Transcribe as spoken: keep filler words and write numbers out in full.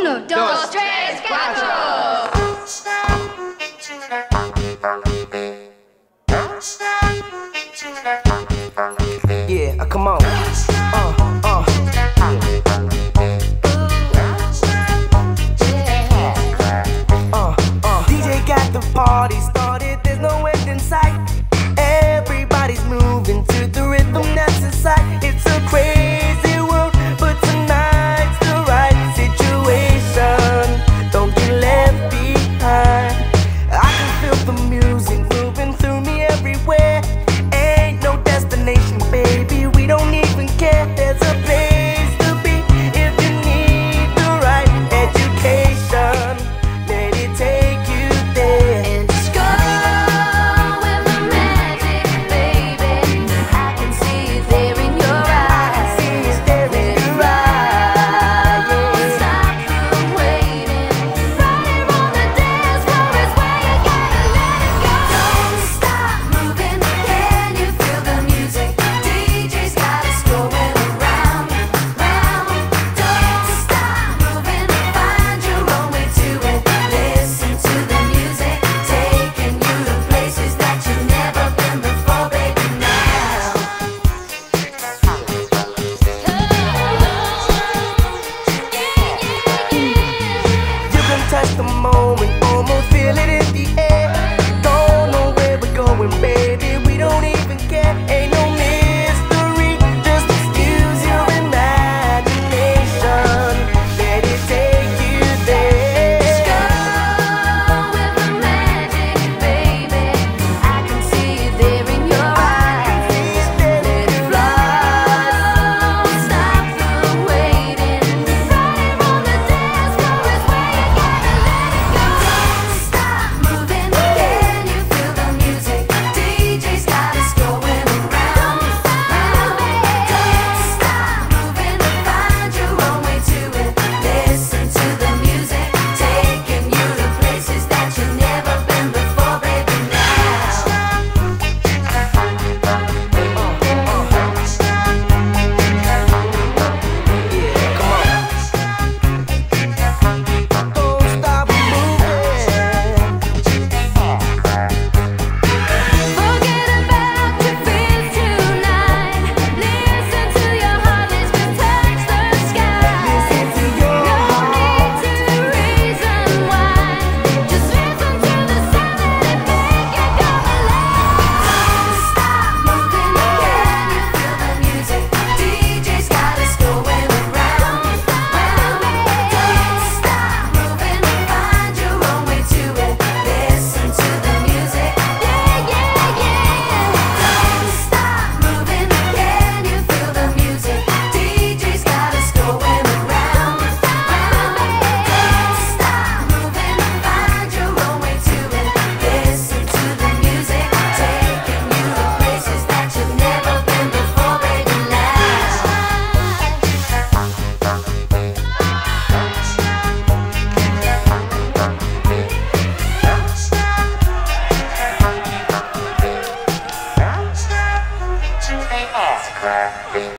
Uno, dos, tres, cuatro. Yeah, uh, come on. Uh, uh. Uh, uh. D J got the party started, there's no end in sight. Everybody's moving to the rhythm that's inside. It's a crazy world, but tonight's the right situation. Don't get left behind. I can feel the music moving through me everywhere. Ain't no destination, baby, we don't even care. There's a place to be if you need the right education. Let it take you there. And just go with the magic, baby. I can see it there in your eyes. I can see it there in your eyes. Yeah. Stop the waiting. Right here on the dance floor is where you gotta let it go. Don't stop moving. Can you feel the music? D J's got us going around, round. Don't stop moving. Find your own way to it. Listen to the music, taking you to places that you've never been before, baby. Now. You can touch the moment, almost feel it in the air. Don't know where we're going, baby, we don't even care. Ain't no mystery, just excuse your imagination. Let it take you there. Go with the magic, baby. I can see it there in your eyes. Let it fly. Stop the waiting. Right here on the dance floor is where you gotta let it go. Don't stop moving. Can you feel the music? D J's got us going around, round. Don't stop moving. Find your own way to it. Listen to the music, taking you to places that you've never been before, baby. Don't stop moving. Forget about your fears tonight. Listen to your heart, let's just touch the sky. Listen to your No heart. need to reason why. Just listen to the sound that it make you go alive. Don't stop moving. Can you feel the music? D J's got us going around, round. Don't stop moving. Find your own way to it. Listen to the music. Yeah, yeah, yeah. Don't stop moving. Can you feel the music? D J's got us going around, round. Don't stop moving. Find your own way to it. Listen to the music, taking you to places that you've never been before, baby. Now.